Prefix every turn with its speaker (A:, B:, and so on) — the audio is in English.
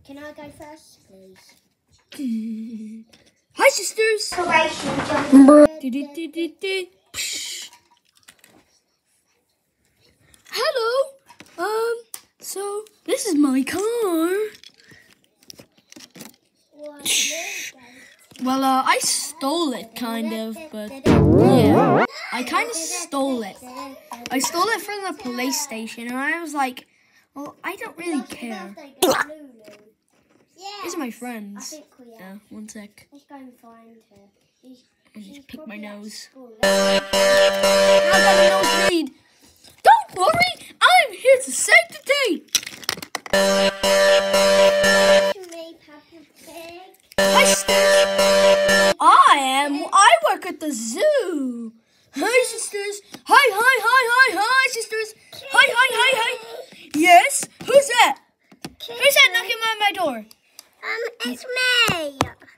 A: Can I go first, please?
B: Hi, sisters. Hello. So this is my car. Well, I stole it, kind of, but yeah, I kind of stole it. I stole it from the police station, and I was like, well, I don't really care. These are my friends.
A: I think we are.
B: Yeah, one sec.
A: Let's go and find her.
B: I just pick my nose.
A: I
B: got a nosebleed. Don't worry, I'm here to save the day. Hi, sisters. I work at the zoo. Hi, sisters. Hi, sisters. Hi. Yes, who's that? Who's that knocking on my door?
A: It's me.